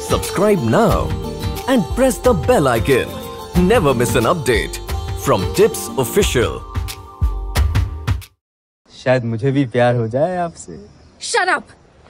Subscribe now and press the bell icon. Never miss an update from Tips Official. शायद मुझे भी प्यार हो जाए आपसे। Shut up!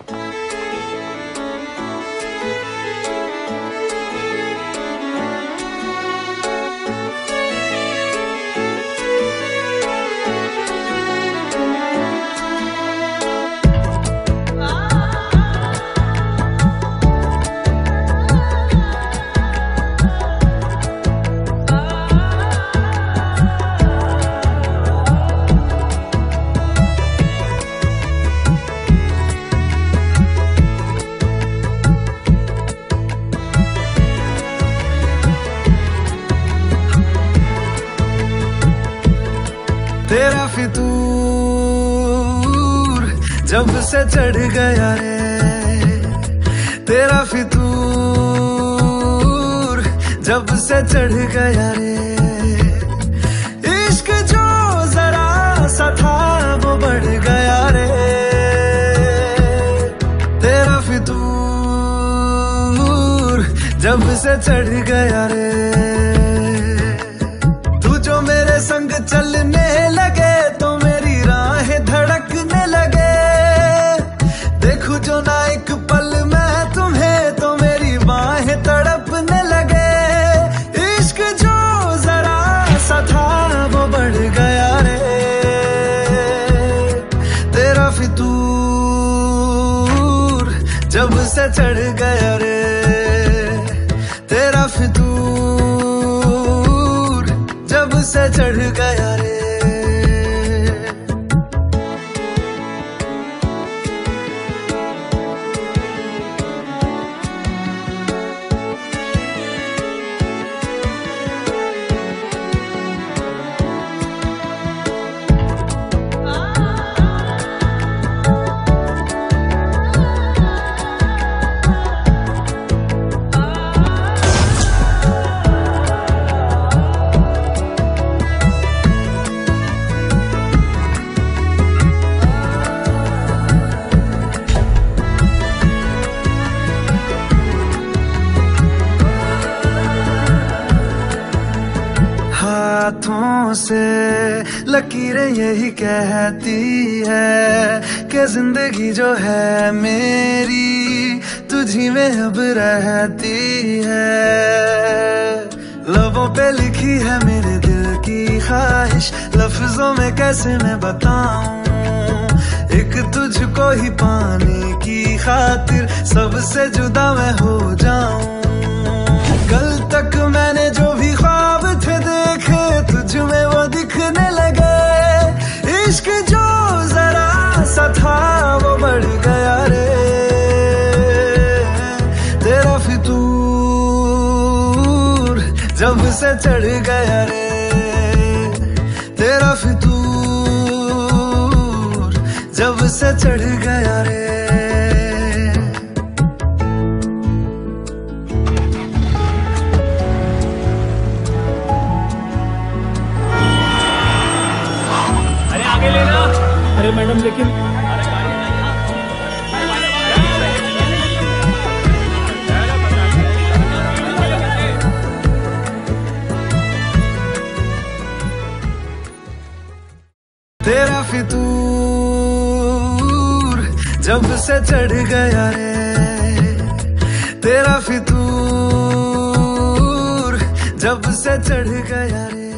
तेरा फितूर जब से चढ़ गया रे, तेरा फितूर जब से चढ़ गया रे, इश्क जो जरा सा था वो बढ़ गया रे, तेरा फितूर जब से चढ़ गया रे, तू जो मेरे संग चलने लगे तो मेरी राहें धड़कने लगे, देखूं जो ना एक पल मैं तुम्हें तो मेरी बाहें तड़पने लगे, इश्क जो जरा सा था वो बढ़ गया रे, तेरा फितूर जब से चढ़ गया रे, तेरा फितूर जब से चढ़ गया रे। हाथों से लकीरें यही कहती है कि जिंदगी जो है मेरी तुझी में अब रहती है, लबों पे लिखी है मेरे दिल की ख्वाहिश, लफ्जों में कैसे मैं बताऊं, एक तुझको ही पाने की खातिर सबसे जुदा मैं हो जाऊं, कल तक मैंने जो भी ख्वाब थे देखे तुझ में वो दिखने लगे, इश्क जो जरा सा था वो बढ़ गया रे, तेरा फितूर जब से चढ़ गया रे, तेरा फितूर जब से चढ़ गया रे। अरे मैडम लेकिन तेरा फितूर जब से चढ़ गया रे, तेरा फितूर जब से चढ़ गया रे।